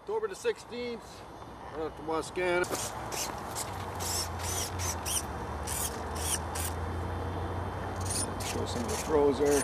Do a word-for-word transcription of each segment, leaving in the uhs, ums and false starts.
October the sixteenth, right up to Wascana. Show some of the throws there.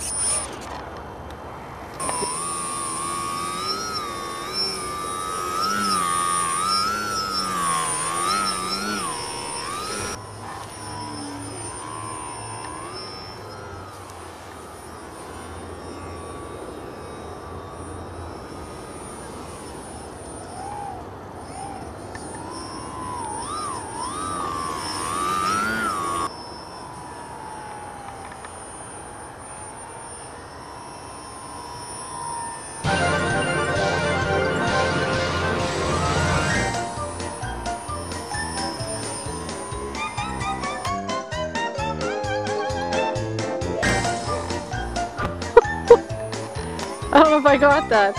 I don't know if I got that.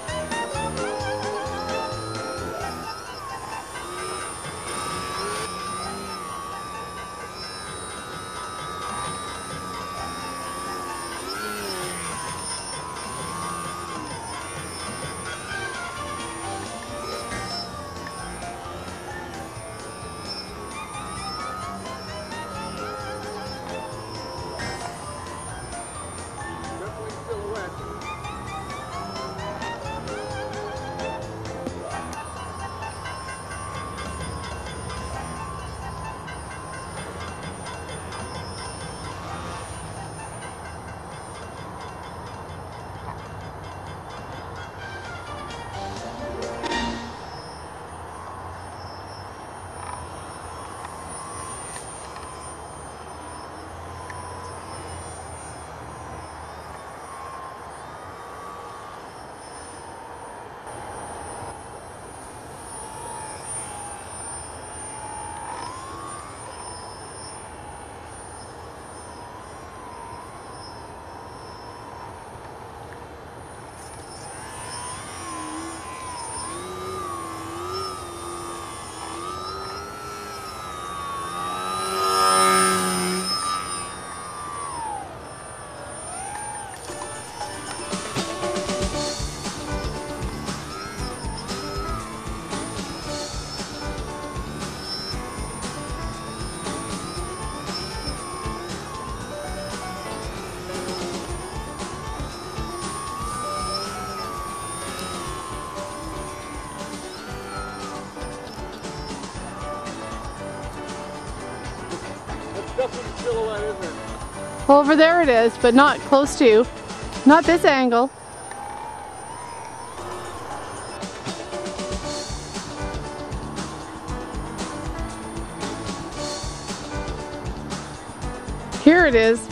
Definitely silhouette, isn't it? Well, over there it is, but not close to. Not this angle. Here it is.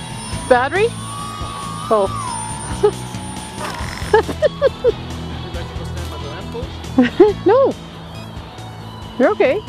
Battery? Oh. No. You're okay.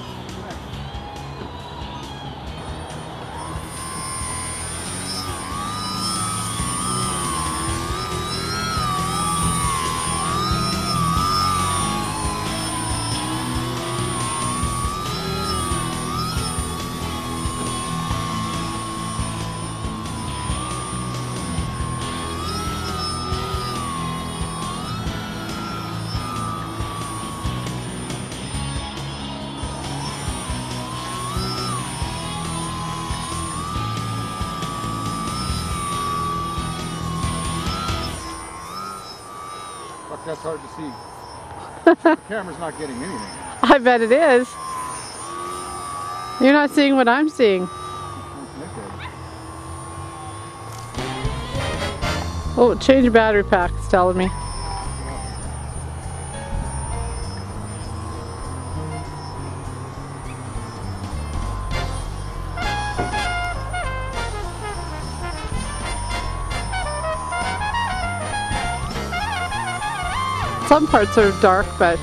Fuck, that's hard to see. The camera's not getting anything. I bet it is. You're not seeing what I'm seeing. Oh, change battery pack, it's telling me. Some parts are dark, but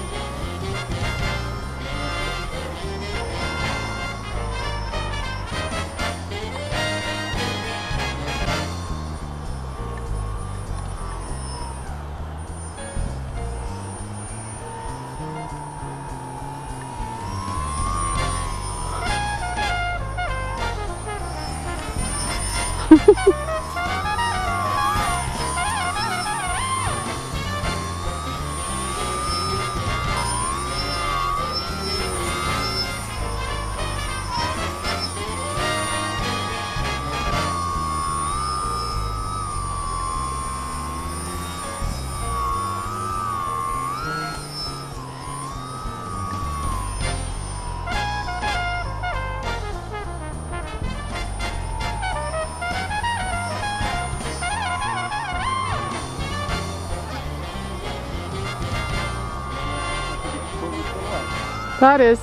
that is.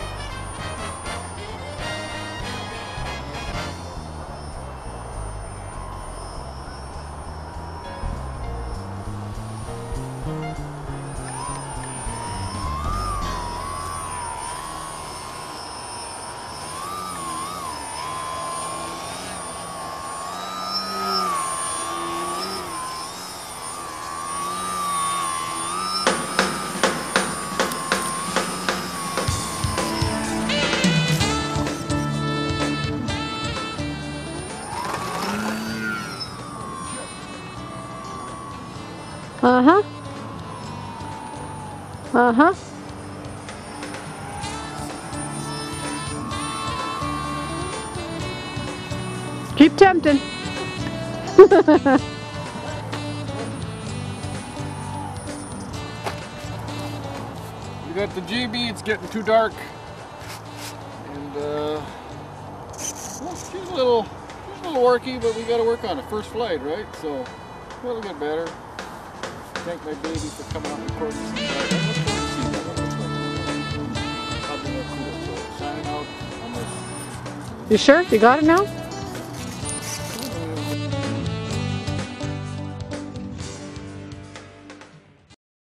Uh-huh. Uh-huh. Keep tempting. We got the G B, it's getting too dark. And uh well, she's a little she's a little worky, but we gotta work on it. First flight, right? So it'll get better. Thank my baby for coming out and recording some flight. I'm looking forward to seeing that what it looks like. Probably look cool. So signing out on this. You sure? You got it now?